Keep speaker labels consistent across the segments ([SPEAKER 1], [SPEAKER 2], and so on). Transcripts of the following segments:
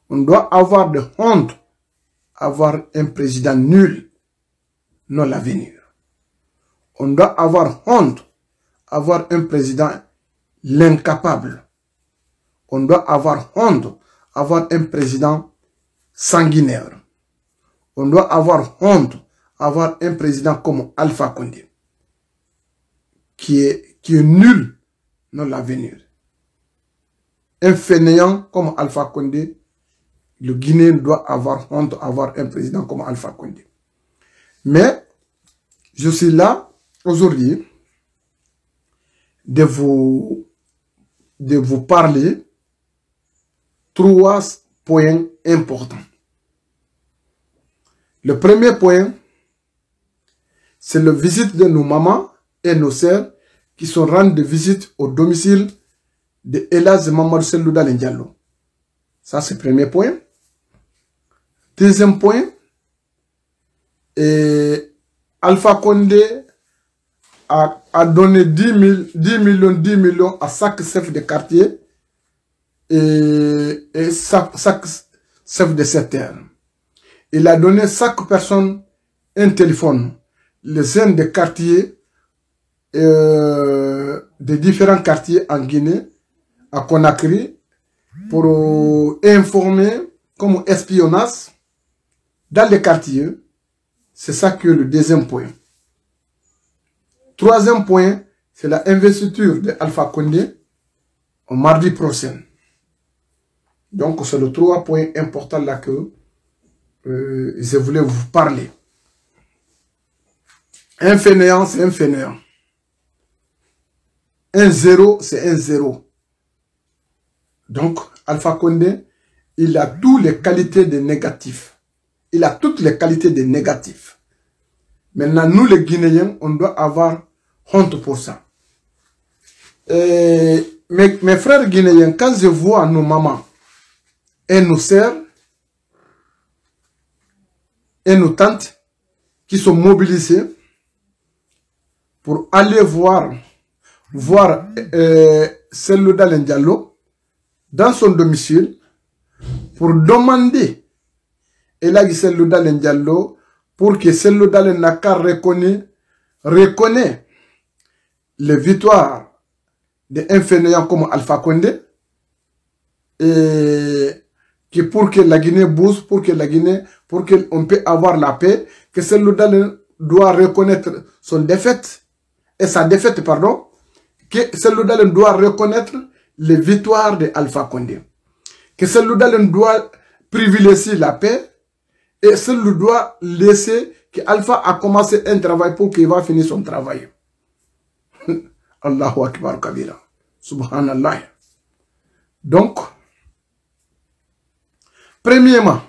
[SPEAKER 1] On doit avoir de honte, avoir un président nul, non l'avenir. On doit avoir honte, avoir un président l'incapable. On doit avoir honte, avoir un président sanguinaire. On doit avoir honte, avoir un président comme Alpha Condé, qui est nul, non l'avenir. Un fainéant comme Alpha Condé, le Guinéen doit avoir honte, avoir un président comme Alpha Condé. Mais, je suis là, aujourd'hui, de vous parler 3 points importants. Le premier point, c'est la visite de nos mamans et nos sœurs qui sont rendues de visite au domicile de Elhadji Mamadou Cellou Dalein Diallo. Ça, c'est le premier point. Deuxième point, Alpha Condé a donné 10 millions à chaque chef de quartier et chaque chef de secteur. Il a donné à chaque personne un téléphone. Les jeunes de quartiers, de différents quartiers en Guinée, à Conakry, pour informer comme espionnage dans les quartiers. C'est ça que le deuxième point. Troisième point, c'est la investiture de Alpha Condé au mardi prochain. Donc, c'est le 3 points importants là que je voulais vous parler. Un fainéant, c'est un fainéant. Un zéro, c'est un zéro. Donc, Alpha Condé, il a toutes les qualités de négatifs. Il a toutes les qualités de négatifs. Maintenant, nous les Guinéens, on doit avoir honte pour ça. Mes frères guinéens, quand je vois nos mamans et nos sœurs et nos tantes qui sont mobilisées pour aller voir Cellou Dalein Diallo dans son domicile pour demander Elhadji Cellou Dalein Diallo pour que Cellou Dalein Dakar reconnaît les victoires d'un fainéant comme Alpha Condé et que pour que la Guinée bouge, pour qu'on peut avoir la paix, que Cellou Dalein doit reconnaître son défaite et sa défaite, pardon, que Cellou Dalein doit reconnaître les victoires de Alpha Condé, que Cellou Dalein doit privilégier la paix et Cellou doit laisser que Alpha a commencé un travail pour qu'il va finir son travail. Allahu Akbar Kabira. Subhanallah. Donc, premièrement,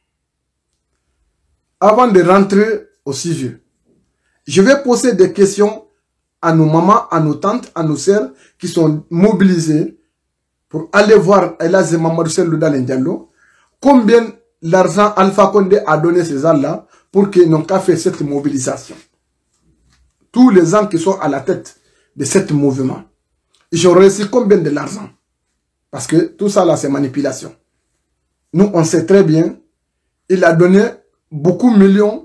[SPEAKER 1] avant de rentrer au sujet, je vais poser des questions à nos mamans, à nos tantes, à nos sœurs qui sont mobilisées pour aller voir Elhadji Mamadou Cellou Dalein Diallo. Combien l'argent Alpha Condé a donné ces gens-là pour qu'ils n'ont qu'à faire cette mobilisation. Tous les gens qui sont à la tête de ce mouvement, ils ont reçu combien de l'argent? Parce que tout ça là, c'est manipulation. Nous, on sait très bien, il a donné beaucoup de millions,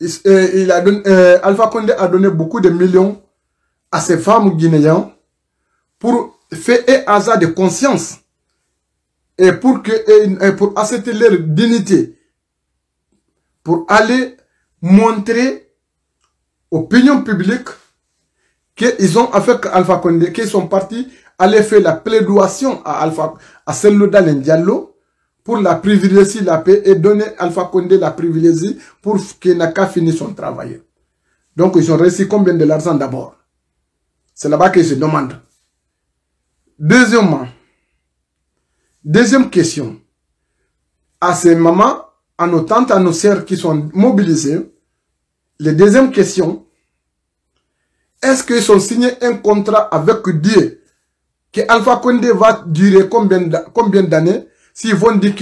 [SPEAKER 1] Alpha Condé a donné beaucoup de millions à ces femmes guinéennes pour faire un hasard de conscience et pour accepter leur dignité, pour aller montrer aux opinions publiques qu'ils ont avec Alpha Condé, qu'ils sont partis aller faire la plaidoirie à Cellou Dalein Diallo pour la privilégier la paix et donner Alpha Condé la privilégie pour qu'il n'a qu'à finir son travail. Donc ils ont reçu combien de l'argent d'abord? C'est là-bas que je demande. Deuxièmement, deuxième question. À ces mamans, à nos tantes, à nos sœurs qui sont mobilisées, les deuxième question, est-ce qu'ils ont signé un contrat avec Dieu que Alpha Condé va durer combien d'années s'ils vont dire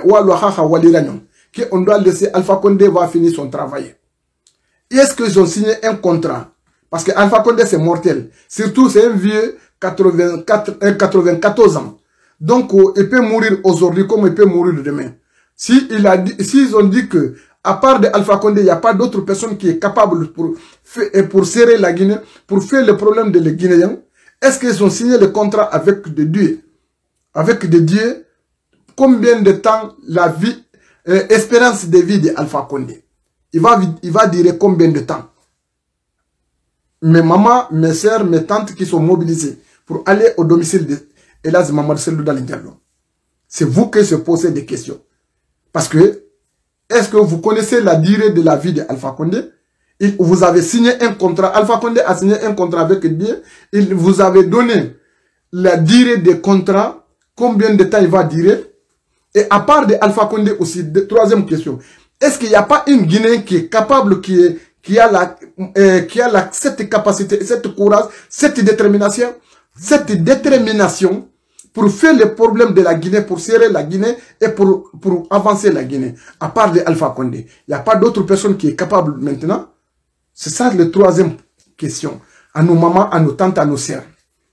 [SPEAKER 1] qu'on doit laisser Alpha Condé va finir son travail? Est-ce qu'ils ont signé un contrat? Parce que Alpha Condé c'est mortel. Surtout c'est un vieux 94 ans. Donc il peut mourir aujourd'hui comme il peut mourir demain. S'ils ont dit que, à part de Alpha Condé, il n'y a pas d'autre personne qui est capable pour serrer la Guinée, pour faire le problème des Guinéens, est-ce qu'ils ont signé le contrat avec des dieux? Avec des dieux, combien de temps la vie, espérance de vie d'Alpha Condé? Il va dire combien de temps? Mes mamans, mes soeurs, mes tantes qui sont mobilisées pour aller au domicile de Elhadji Mamadou Cellou Dalein Diallo. C'est vous qui se posez des questions. Parce que, est-ce que vous connaissez la durée de la vie d'Alpha Condé? Vous avez signé un contrat, Alpha Condé a signé un contrat avec Dieu, il vous avez donné la durée des contrats, combien de temps il va durer. Et à part de Alpha Condé aussi, troisième question, est-ce qu'il n'y a pas une Guinée qui est capable, qui a cette capacité, cette courage, cette détermination pour faire le problème de la Guinée, pour serrer la Guinée et pour avancer la Guinée. À part de Alpha Condé, il n'y a pas d'autre personne qui est capable maintenant. C'est ça la troisième question. À nos mamans, à nos tantes, à nos sœurs.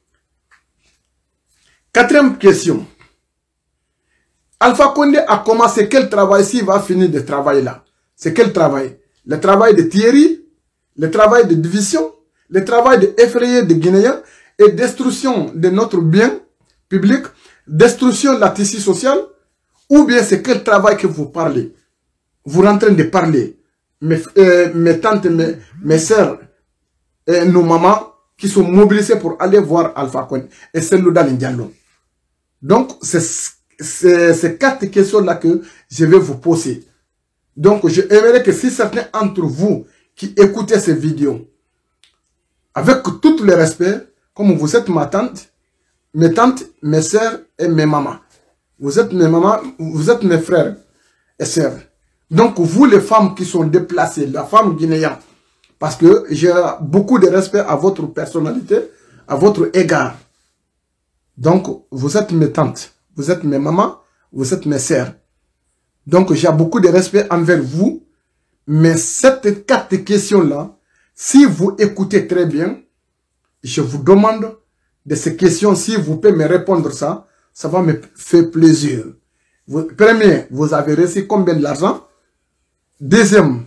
[SPEAKER 1] Quatrième question. Alpha Condé a commencé quel travail s'il va finir de travailler là? C'est quel travail? Le travail de Thierry, le travail de division, le travail d'effrayer des Guinéens et destruction de notre bien public, destruction de la tissu social, ou bien c'est quel travail que vous parlez? Vous êtes en train de parler, mes tantes, mes soeurs, et nos mamans qui sont mobilisées pour aller voir Alpha Condé et Cellou Dalein Diallo. Donc, c'est ces quatre questions-là que je vais vous poser. Donc, je aimerais que si certains d'entre vous qui écoutez ces vidéos, avec tout le respect, comme vous êtes ma tante, mes tantes, mes soeurs et mes mamans. Vous êtes mes mamans, vous êtes mes frères et sœurs. Donc, vous les femmes qui sont déplacées, la femme guinéenne, parce que j'ai beaucoup de respect à votre personnalité, à votre égard. Donc, vous êtes mes tantes, vous êtes mes mamans, vous êtes mes sœurs. Donc, j'ai beaucoup de respect envers vous. Mais cette quatre questions-là, si vous écoutez très bien, je vous demande de ces questions, si vous pouvez me répondre ça, ça va me faire plaisir. Premier, vous avez reçu combien d'argent? Deuxième,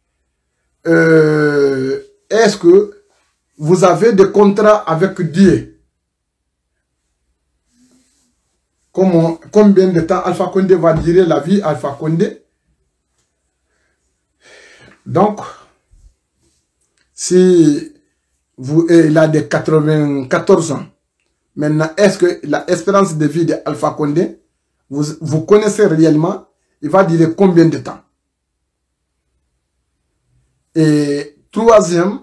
[SPEAKER 1] est-ce que vous avez des contrats avec Dieu? Combien de temps Alpha Condé va durer la vie Alpha Condé? Donc, si il a des 94 ans, maintenant, est-ce que l'espérance de vie d'Alpha Condé, vous connaissez réellement, il va durer combien de temps? Et troisième,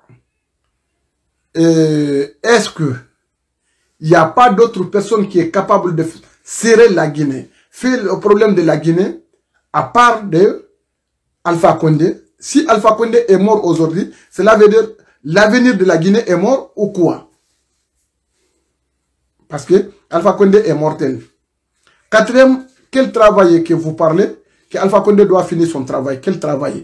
[SPEAKER 1] est-ce que il n'y a pas d'autre personne qui est capable de serrer la Guinée, faire le problème de la Guinée, à part de Alpha Condé? Si Alpha Condé est mort aujourd'hui, cela veut dire l'avenir de la Guinée est mort ou quoi? Parce que Alpha Condé est mortel. Quatrième, quel travail que vous parlez? Que Alpha Condé doit finir son travail. Quel travail?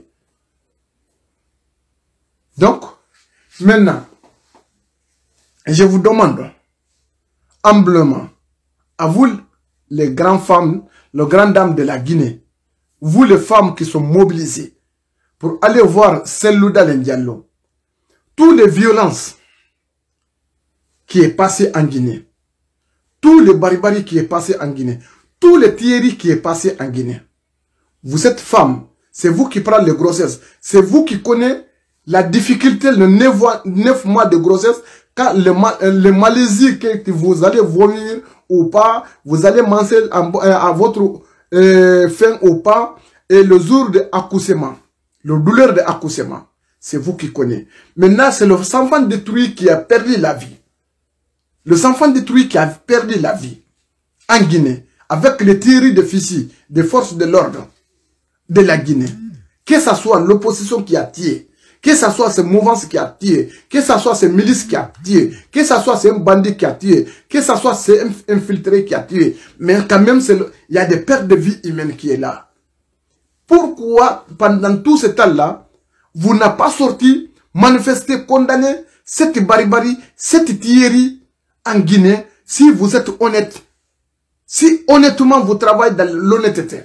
[SPEAKER 1] Donc, maintenant, je vous demande humblement, à vous les grandes femmes, les grandes dames de la Guinée, vous les femmes qui sont mobilisées pour aller voir Cellou Dalein Diallo, toutes les violences qui est passé en Guinée, tous les barbaries qui est passé en Guinée, tous les tueries qui est passé en Guinée. Vous êtes femme, c'est vous qui prenez les grossesses, c'est vous qui connaissez la difficulté, le 9 mois de grossesse, quand le Malaisie que vous allez vomir ou pas, vous allez manger à votre faim ou pas, et le jour de accouchement, le douleur de accouchement, c'est vous qui connaissez. Maintenant, c'est le enfant détruit qui a perdu la vie. Le enfant détruit qui a perdu la vie en Guinée, avec les tirs de fusils des forces de l'ordre de la Guinée. Que ce soit l'opposition qui a tué, que ce soit ces mouvances qui a tué, que ce soit ces milices qui a tué, que ce soit ces bandits qui a tué, que ce soit ces infiltrés qui a tué. Mais quand même, il y a des pertes de vie humaine qui est là. Pourquoi, pendant tout ce temps-là, vous n'avez pas sorti, manifesté, condamné cette barbarie, cette tuerie en Guinée, si vous êtes honnête? Si honnêtement vous travaillez dans l'honnêteté,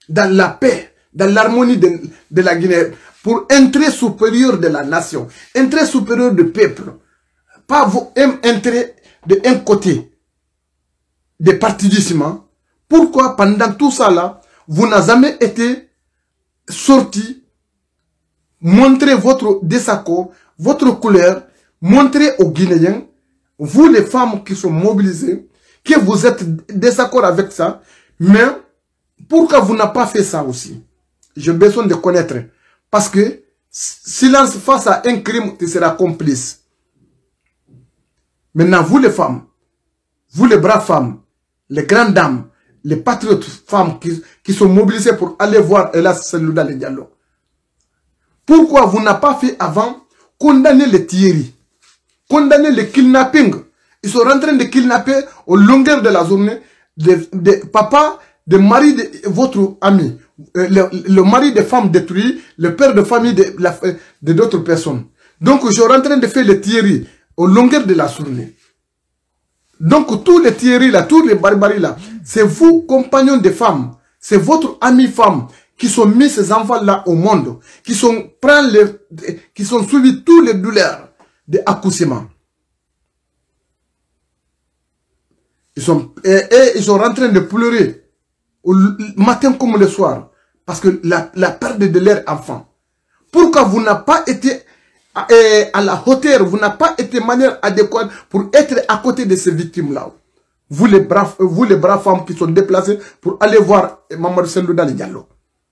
[SPEAKER 1] dans la paix, dans l'harmonie de la Guinée, pour intérêt supérieur de la nation, intérêt supérieur du peuple, pas vos intérêts d'un côté, des partidissements. Pourquoi pendant tout ça là, vous n'avez jamais été sorti, montrer votre désaccord, votre couleur, montrer aux Guinéens, vous les femmes qui sont mobilisées, que vous êtes désaccord avec ça, mais pourquoi vous n'avez pas fait ça aussi? J'ai besoin de connaître. Parce que silence face à un crime, tu seras complice. Maintenant, vous les femmes, vous les braves femmes, les grandes dames, les patriotes femmes qui sont mobilisées pour aller voir Elas Selouda le Diallo. Pourquoi vous n'avez pas fait avant condamner les Thierry, condamner les kidnapping? Ils sont en train de kidnapper au longueur de la journée des papas, des maris de votre ami, le mari des femmes détruites, le père de famille de d'autres personnes. Donc, je suis en train de faire les Thierry au longueur de la journée. Donc, tous les Thierry là, tous les barbaries là, c'est vous, compagnons des femmes, c'est votre ami femme qui sont mis ces enfants-là au monde, qui sont suivis tous les douleurs d'accouchement. Ils sont en train de pleurer au matin comme le soir parce que la perte de leur enfant. Pourquoi vous n'avez pas été à la hauteur, vous n'avez pas été de manière adéquate pour être à côté de ces victimes-là? Vous les braves femmes qui sont déplacées pour aller voir Mamadou Sendou dans le Diallo.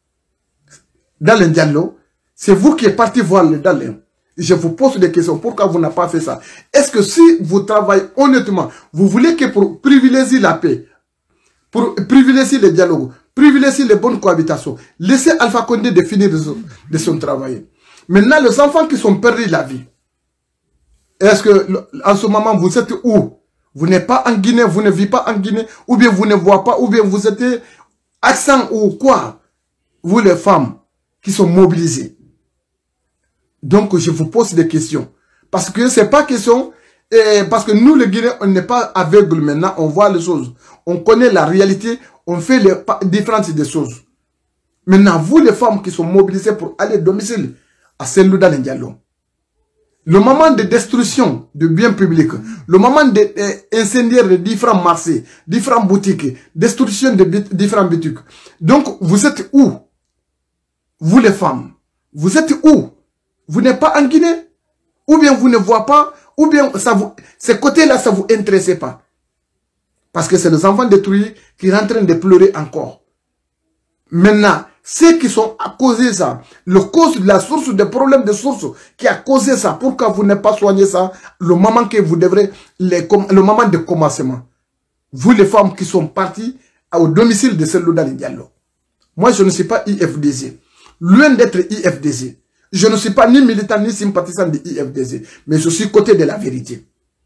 [SPEAKER 1] Dans le Diallo, c'est vous qui êtes parti voir le Diallo. Je vous pose des questions. Pourquoi vous n'avez pas fait ça? Est-ce que si vous travaillez honnêtement, vous voulez que pour privilégier la paix, pour privilégier le dialogue, privilégier les bonnes cohabitations, laissez Alpha Condé de finir de son travail. Maintenant, les enfants qui sont perdus la vie, est-ce que en ce moment vous êtes où? Vous n'êtes pas en Guinée, vous ne vivez pas en Guinée, ou bien vous ne voyez pas, ou bien vous êtes absent ou quoi? Vous les femmes qui sont mobilisées. Donc, je vous pose des questions. Parce que c'est pas question, parce que nous, les Guinéens, on n'est pas aveugles maintenant, on voit les choses. On connaît la réalité, on fait les différences des choses. Maintenant, vous, les femmes qui sont mobilisées pour aller domicile à Selouda le Diallo, le moment de destruction de biens publics, le moment d'incendiaire de différents marchés, différentes boutiques, destruction de différents boutiques. Donc, vous êtes où? Vous, les femmes, vous êtes où? Vous n'êtes pas en Guinée? Ou bien vous ne voyez pas? Ou bien ces côtés-là, ça ne vous intéresse pas? Parce que c'est les enfants détruits qui sont en train de pleurer encore. Maintenant, ceux qui sont à causer ça, le cause de la source, des problèmes de source qui a causé ça, pourquoi vous n'avez pas soigné ça, le moment que vous devrez, le moment de commencement. Vous les femmes qui sont parties au domicile de Selouda le Diallo. Moi, je ne suis pas IFDC. Loin d'être IFDC. Je ne suis pas ni militant ni sympathisant de IFDC, mais je suis côté de la vérité.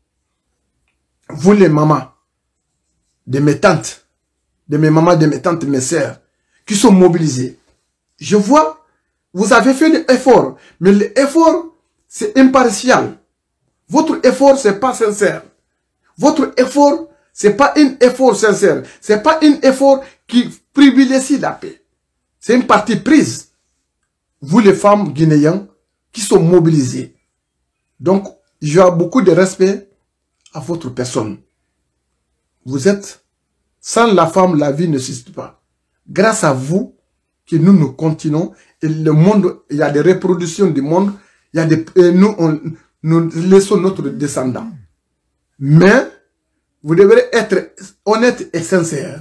[SPEAKER 1] Vous les mamans, de mes tantes, de mes mamans, de mes tantes, mes sœurs, qui sont mobilisées. Je vois, vous avez fait l'effort, mais l'effort, c'est impartial. Votre effort, c'est pas sincère. Votre effort, c'est pas un effort sincère. C'est pas un effort qui privilégie la paix. C'est une partie prise. Vous les femmes guinéennes qui sont mobilisées. Donc, j'ai beaucoup de respect à votre personne. Vous êtes, sans la femme, la vie ne subsiste pas. Grâce à vous, que nous continuons, et le monde, il y a des reproductions du monde, il y a des, et nous laissons notre descendant. Mais, vous devrez être honnête et sincère.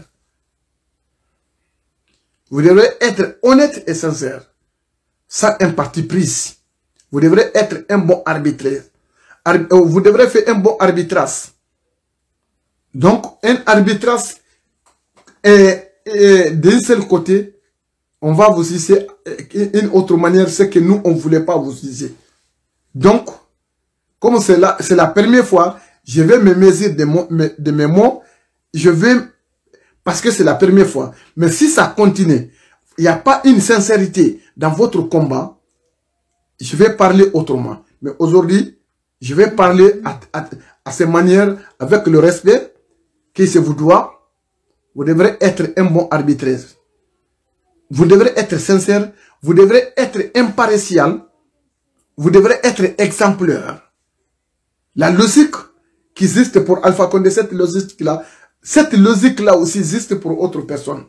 [SPEAKER 1] Vous devrez être honnête et sincère. Sans un parti pris. Vous devrez être un bon arbitraire. Vous devrez faire un bon arbitrage. Donc, un arbitrage d'un seul côté, on va vous user une autre manière, c'est que nous, on ne voulait pas vous user. Donc, comme c'est la première fois, je vais me mesurer de mes mots, parce que c'est la première fois. Mais si ça continue, il n'y a pas une sincérité dans votre combat, je vais parler autrement. Mais aujourd'hui, je vais parler à ces manières, avec le respect qui se vous doit. Vous devrez être un bon arbitraire. Vous devrez être sincère, vous devrez être impartial, vous devrez être exemplaire. La logique qui existe pour Alpha Condé, cette logique-là aussi existe pour autres personnes.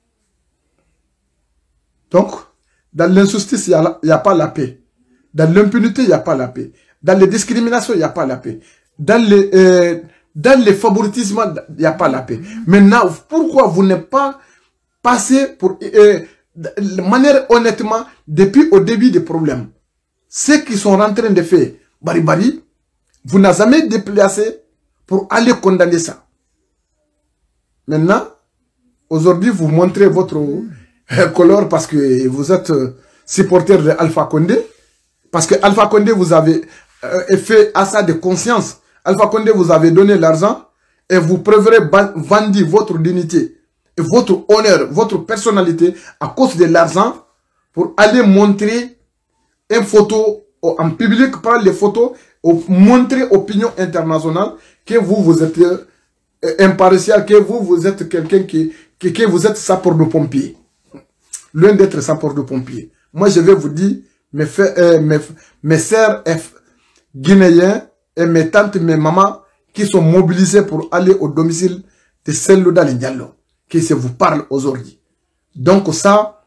[SPEAKER 1] Donc, dans l'injustice, il n'y a pas la paix. Dans l'impunité, il n'y a pas la paix. Dans les discriminations, il n'y a pas la paix. Dans les favoritismes, il n'y a pas la paix. Maintenant, pourquoi vous n'êtes pas passé pour, de manière honnêtement, depuis au début des problèmes? Ceux qui sont en train de faire baribari, vous n'avez jamais déplacé pour aller condamner ça. Maintenant, aujourd'hui, vous montrez votre couleur parce que vous êtes supporter de Alpha Condé. Parce que Alpha Condé, vous avez fait assas de conscience. Alpha Condé, vous avez donné l'argent et vous préférez vendre votre dignité et votre honneur, votre personnalité à cause de l'argent pour aller montrer une photo en public, prendre les photos, montrer opinion internationale que vous êtes impartial, que vous êtes quelqu'un que vous êtes sapeur de pompier. Loin d'être sapeur de pompier. Moi, je vais vous dire, mes sœurs guinéens et mes tantes, mes mamans qui sont mobilisées pour aller au domicile de Selouda Diallo, qui se vous parle aujourd'hui. Donc ça,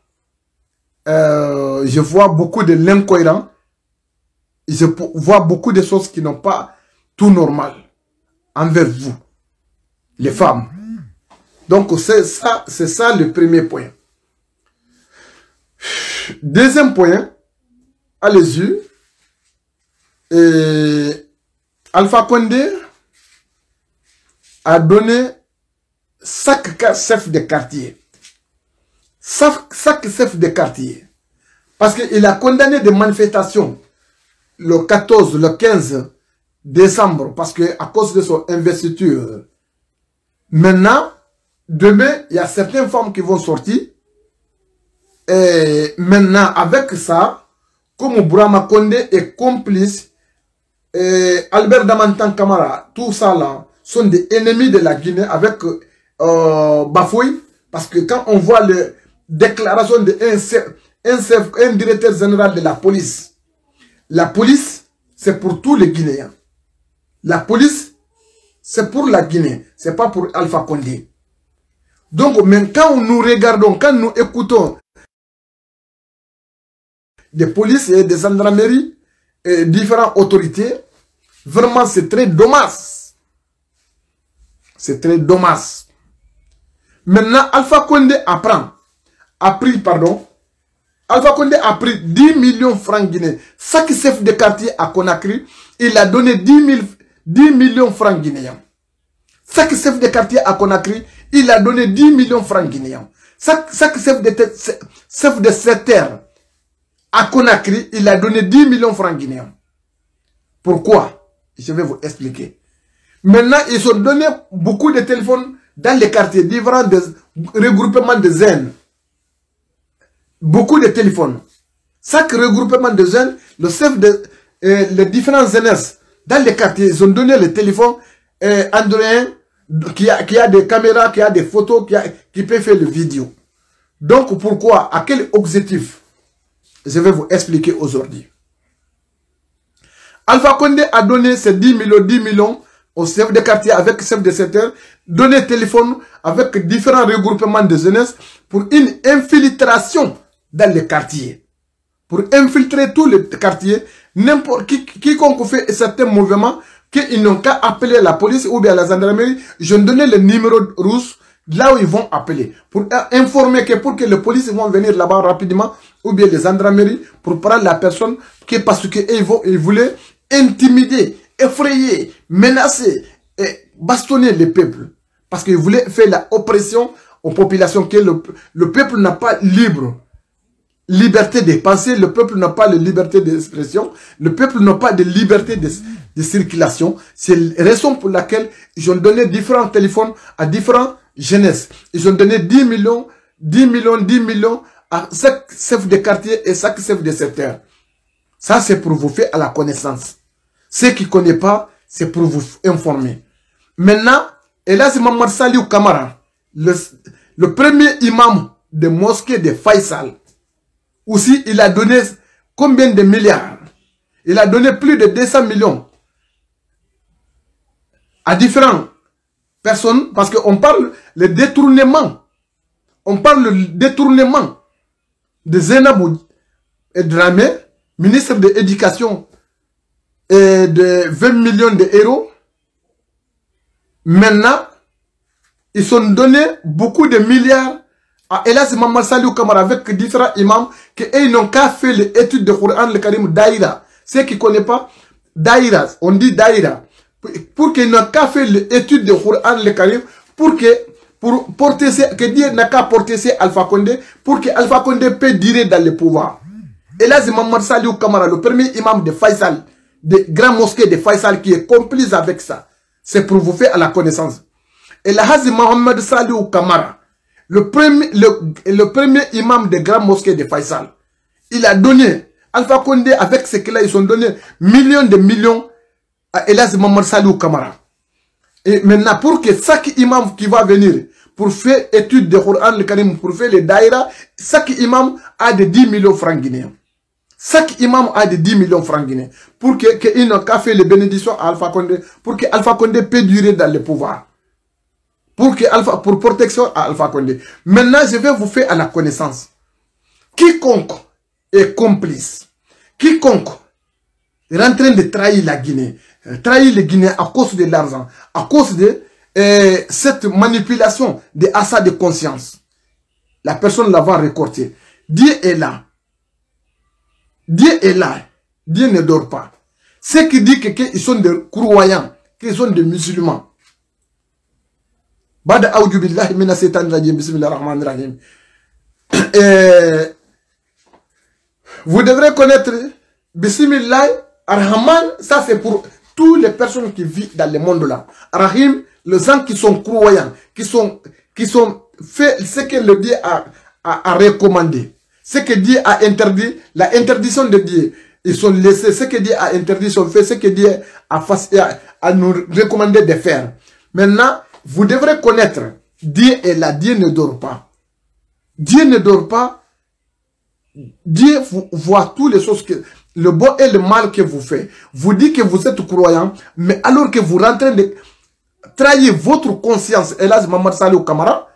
[SPEAKER 1] je vois beaucoup de l'incohérent. Je vois beaucoup de choses qui n'ont pas tout normal envers vous, les femmes. Donc c'est ça le premier point. Deuxième point, allez-y. Alpha Condé a donné chaque chef de quartier. Chaque chef de quartier. Parce qu'il a condamné des manifestations le 14, le 15 décembre, parce que à cause de son investiture. Maintenant, demain, il y a certaines femmes qui vont sortir. Et maintenant, avec ça, comme Bourama Condé est complice, Albert Damantan Kamara, tout ça là, sont des ennemis de la Guinée avec Bafouille. Parce que quand on voit les déclarations d'un directeur général de la police, c'est pour tous les Guinéens. La police, c'est pour la Guinée, c'est pas pour Alpha Condé. Donc, même quand nous regardons, quand nous écoutons des polices et des gendarmeries et différentes autorités, vraiment c'est très dommage. C'est très dommage. Maintenant, Alpha Condé Alpha Condé a pris 10 millions francs guinéens. Chaque chef de quartier à Conakry, il a donné 10 millions francs guinéens. Chaque chef de quartier à Conakry, il a donné 10 millions francs guinéens. Chaque chef de secteur à Conakry, il a donné 10 millions francs guinéens. Pourquoi? Je vais vous expliquer. Maintenant, ils ont donné beaucoup de téléphones dans les quartiers, différents regroupements de jeunes. Beaucoup de téléphones. Chaque regroupement de jeunes, le chef de les différents jeunesses dans les quartiers, ils ont donné le téléphone androïen qui a des caméras, qui a des photos, qui peut faire le vidéo. Donc pourquoi? À quel objectif? Je vais vous expliquer aujourd'hui. Alpha Condé a donné ces 10 millions au chef de quartier avec chef de secteur, donné téléphone avec différents regroupements de jeunesse pour une infiltration dans les quartiers. Pour infiltrer tous les quartiers, quiconque fait certains mouvements, qu'ils n'ont qu'à appeler la police ou bien la gendarmerie, je donne le numéro rouge là où ils vont appeler. Pour informer pour que les policiers vont venir là-bas rapidement, ou bien les gendarmeries, pour prendre la personne, parce qu'ils voulaient intimider, effrayer, menacer et bastonner le peuple. Parce qu'ils voulaient faire la oppression aux populations, que le peuple n'a pas liberté de penser, le peuple n'a pas de liberté d'expression, le peuple n'a pas de liberté de circulation. C'est la raison pour laquelle ils ont donné différents téléphones à différents jeunesses. Ils ont donné 10 millions à chaque chef de quartier et chaque chef de secteur. Ça, c'est pour vous faire à la connaissance. Ceux qui ne connaissent pas, c'est pour vous informer. Maintenant, Elas Mamad Saliou Kamara, le premier imam de mosquée de Faisal. Aussi, il a donné combien de milliards? Il a donné plus de 200 millions à différentes personnes, parce qu'on parle le détournement. On parle le détournement de Zainabou et Dramé, ministre de l'Éducation, et de 20 millions d'euros. Maintenant, ils ont donné beaucoup de milliards à Elas Maman Salou Kamara avec différents imams qui n'ont qu'à faire l'étude de Coran le Karim Daïra. Ceux qui ne connaissent pas Daïra, on dit Daïra. Pour qu'ils n'ont qu'à faire l'étude de Coran le Karim, pour porter que Dieu n'a qu'à porter ces Alpha Condé, pour que Alpha Condé peut durer dans le pouvoir. Elas Maman Salou Kamara, le premier imam de Faisal, de Grand Mosquée de Faisal, qui est complice avec ça. C'est pour vous faire à la connaissance. Et la Hazi Mohamed Salou Kamara, le premier imam de Grand Mosquée de Faisal, il a donné, Alpha Condé, avec ce qu'il a, ils ont donné millions de millions à Elas Mohamed Salou Kamara. Et maintenant, pour que chaque imam qui va venir pour faire étude de Coran le Karim, pour faire les daïra, chaque imam a de 10 millions de francs guinéens. Chaque imam a de 10 millions de francs guinéens. Pour qu'il n'ait qu'à faire les bénédictions à Alpha Condé, pour que Alpha Condé puisse durer dans le pouvoir. Pour protection à Alpha Condé. Maintenant, je vais vous faire à la connaissance. Quiconque est complice, quiconque est en train de trahir la Guinée, trahir les Guinéens à cause de l'argent, à cause de cette manipulation de assas de conscience, la personne la va récolter. Dieu est là. Dieu est là. Dieu ne dort pas. Ceux qui disent qu'ils sont des croyants, qu'ils sont des musulmans. Bada aoudou billahi mina setan rajim, bismillah rahman rahim. Vous devrez connaître bismillah rahman, ça c'est pour toutes les personnes qui vivent dans le monde là. Rahim, les gens qui sont croyants, qui sont fait ce que le Dieu a recommandé. Ce que Dieu a interdit, la interdiction de Dieu, ils sont laissés. Ce que Dieu a interdit, ils sont fait. Ce que Dieu a nous recommandé de faire. Maintenant, vous devrez connaître, Dieu est là, Dieu ne dort pas. Dieu ne dort pas. Dieu voit toutes les choses, le bon et le mal que vous faites. Vous dites que vous êtes croyant, mais alors que vous rentrez de trahir votre conscience, Elas Mohamed Salou Kamara,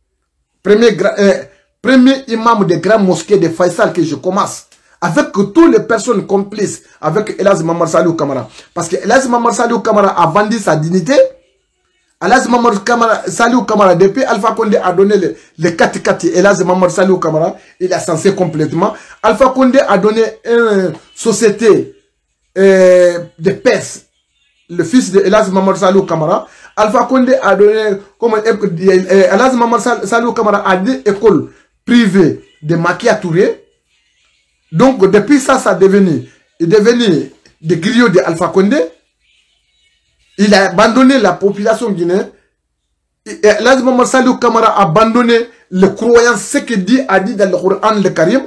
[SPEAKER 1] premier imam de Grand Mosquée de Faisal que je commence, avec toutes les personnes complices, avec Elas Mohamed Salou Kamara. Parce que Elas Mohamed Salou Kamara a vendu sa dignité. Elas Mohamed Salou Kamara, depuis Alpha Condé a donné les 4 Elas Mohamed Salou Kamara, il a censé complètement. Alpha Condé a donné une société de pêche, le fils de Elas Mohamed Salou Kamara. Alpha Condé a donné, Elas Mohamed Salou Kamara a des écoles privées de Makia Touré. Donc depuis ça, il est devenu des griots de Alpha Condé. Il a abandonné la population guinéenne. Elas Mohamed Salou Kamara a abandonné les croyances, ce que Dieu a dit dans le Coran le Karim.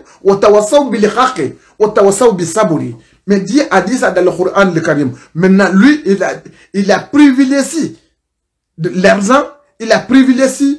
[SPEAKER 1] Mais Dieu a dit ça dans le Coran le Karim. Maintenant, lui, il a privilégié l'argent, il a privilégié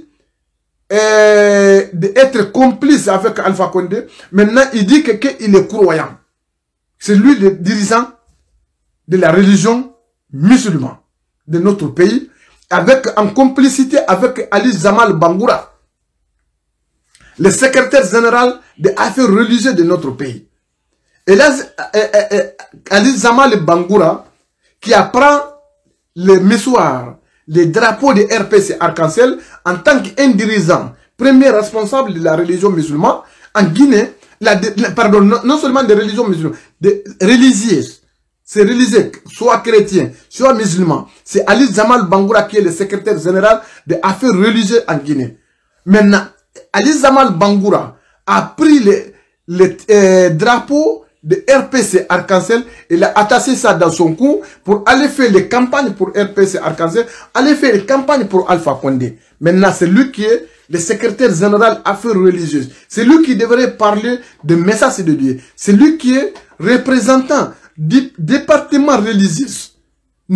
[SPEAKER 1] d'être complice avec Alpha Condé. Maintenant, il dit qu'il est croyant. C'est lui le dirigeant de la religion musulmane de notre pays, en complicité avec Ali Zamal Bangoura, le secrétaire général des affaires religieuses de notre pays. Et là, Ali Zamal Bangoura, qui apprend les missoirs, les drapeaux de RPC Arc-en-Ciel, en tant qu'un dirigeant, premier responsable de la religion musulmane, en Guinée, pardon, non seulement des religions musulmanes, des religieuses. C'est religieux, soit chrétien, soit musulman. C'est Ali Zamal Bangoura qui est le secrétaire général des affaires religieuses en Guinée. Maintenant, Ali Zamal Bangoura a pris les drapeaux de RPC Arc-en-Ciel, il a attaché ça dans son cou pour aller faire les campagnes pour RPC Arc-en-Ciel, aller faire les campagnes pour Alpha Condé. Maintenant, c'est lui qui est le secrétaire général affaires religieuses. C'est lui qui devrait parler de message de Dieu. C'est lui qui est représentant du département religieux.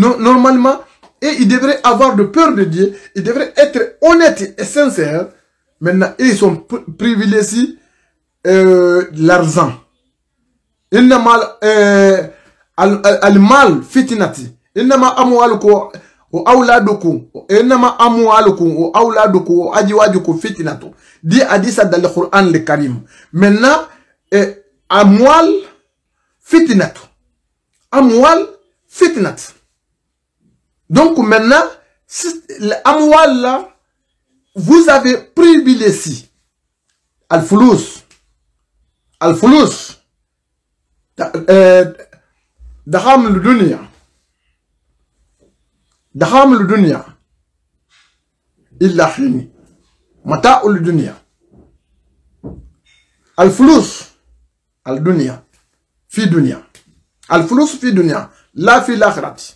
[SPEAKER 1] Normalement, et il devrait avoir de peur de Dieu, il devrait être honnête et sincère Maintenant, ils sont privilégiés l'argent. Innama al-mal fitnati. Innama amwalukum wa auladukum. Innama amwalukum wa auladukum wa ajwajukum fitnatu. Dit ça dans le Coran le Karim. Maintenant, amwal fitnatu. Amwal fitnat. Donc maintenant, l'amwal là, vous avez privilégié al-fulus. Al-fulus. Daham al-dunya. Daham al-dunya. Illa hini. Mata al-dunya. Al-fulus. Al-dunya. Fi dunya. Al-fulus fi dunya. La fi l'akhirati.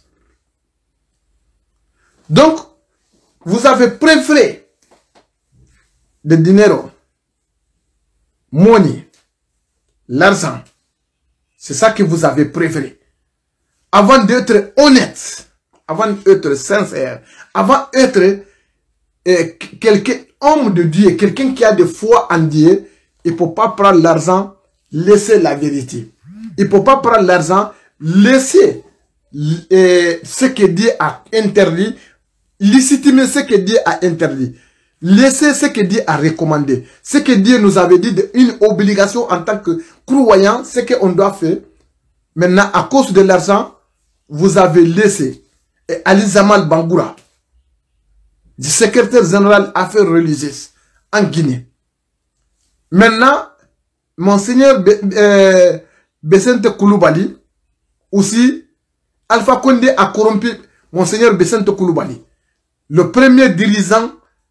[SPEAKER 1] Donc, vous avez préféré le dinero, money, l'argent. C'est ça que vous avez préféré. Avant d'être honnête, avant d'être sincère, avant d'être quelqu'un, homme de Dieu, quelqu'un qui a de foi en Dieu, il ne peut pas prendre l'argent, laisser la vérité. Il ne peut pas prendre l'argent, laisser ce que Dieu a interdit, légitimer ce que Dieu a interdit. Laissez ce que Dieu a recommandé. Ce que Dieu nous avait dit, une obligation en tant que croyant, ce qu'on doit faire. Maintenant, à cause de l'argent, vous avez laissé. Et Ali Zamal Bangoura, du secrétaire général Affaires religieuses en Guinée. Maintenant, Monseigneur Bessente Koulibaly, aussi, Alpha Condé a corrompu Monseigneur Bessente Koulibaly, le premier dirigeant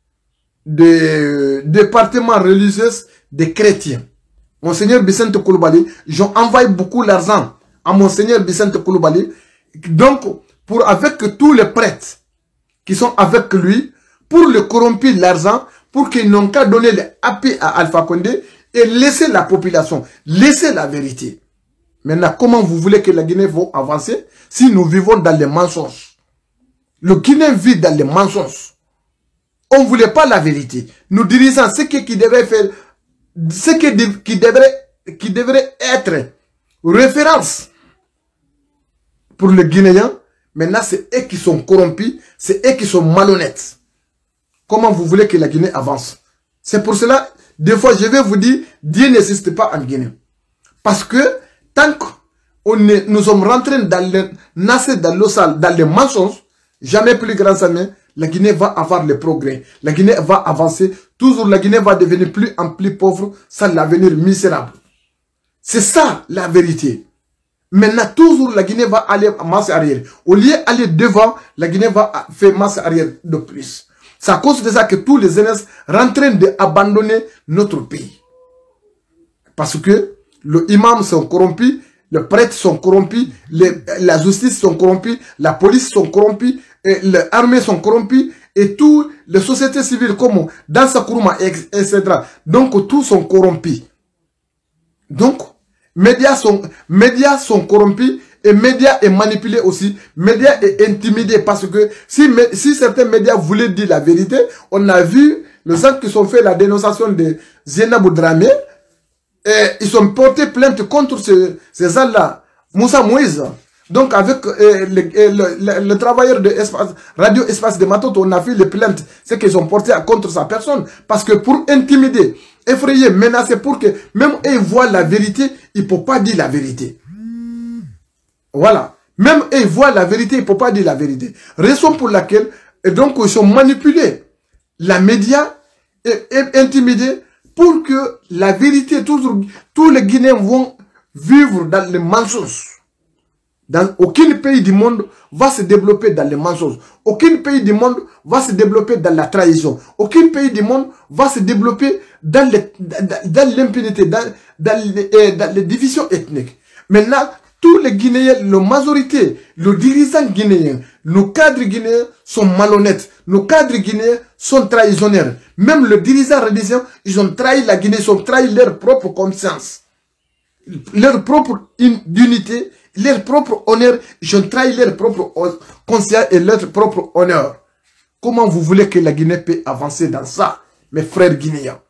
[SPEAKER 1] du département religieux des chrétiens. Monseigneur Bessente Koulibaly, ils ont envoyé beaucoup d'argent à Monseigneur Bessente Koulibaly. Donc, avec tous les prêtres qui sont avec lui, pour le corrompre l'argent, pour qu'ils n'ont qu'à donner l'appui à Alpha Condé et laisser la population, laisser la vérité. Maintenant, comment vous voulez que la Guinée va avancer si nous vivons dans les mensonges? Le Guinée vit dans les mensonges. On ne voulait pas la vérité. Nous dirigeons ce qui devrait faire, ce qui devrait être référence pour les Guinéens. Maintenant, c'est eux qui sont corrompus, c'est eux qui sont malhonnêtes. Comment vous voulez que la Guinée avance? C'est pour cela, des fois, je vais vous dire, Dieu n'existe pas en Guinée. Parce que tant que nous sommes rentrés dans l'eau sale, dans les mensonges, jamais plus grand jamais, la Guinée va avoir le progrès. La Guinée va avancer. Toujours la Guinée va devenir plus en plus pauvre, sans l'avenir misérable. C'est ça la vérité. Maintenant, toujours la Guinée va aller en marche arrière. Au lieu d'aller devant, la Guinée va faire marche arrière de plus. C'est à cause de ça que tous les jeunesses sont en train d'abandonner notre pays. Parce que les imams sont corrompus, les prêtres sont corrompus, la justice sont corrompue, la police sont corrompue, les armées sont corrompues, et toutes les sociétés civiles comme dans Sakuruma, etc. Donc, tous sont corrompus. Donc, médias sont corrompus, et médias est manipulé aussi. Médias est intimidé parce que si certains médias voulaient dire la vérité, on a vu les gens qui ont fait la dénonciation de Zainabou Dramé, et ils ont porté plainte contre ces gens-là, Moussa Moïse. Donc avec le travailleur de Radio Espace de Matoto, on a fait les plaintes, c'est qu'ils ont porté contre sa personne. Parce que pour intimider, effrayer, menacer, pour que même eux voient la vérité, ils ne peuvent pas dire la vérité. Voilà. Même eux voient la vérité, ils ne peuvent pas dire la vérité. Raison pour laquelle, et donc ils sont manipulés. La média est intimidée pour que la vérité, toujours, tous les Guinéens vont vivre dans les mensonges. Dans aucun pays du monde va se développer dans les mensonges. Aucun pays du monde va se développer dans la trahison. Aucun pays du monde va se développer dans l'impunité, dans les divisions ethniques. Maintenant, tous les Guinéens, la majorité, les dirigeants guinéens, nos cadres guinéens sont malhonnêtes. Nos cadres guinéens sont trahisonnaires. Même les dirigeants religieux, ils ont trahi la Guinée, ils ont trahi leur propre conscience, leur propre unité, leur propre honneur, ils ont trahi leur propre conscience et leur propre honneur. Comment vous voulez que la Guinée peut avancer dans ça? mes frères guinéens.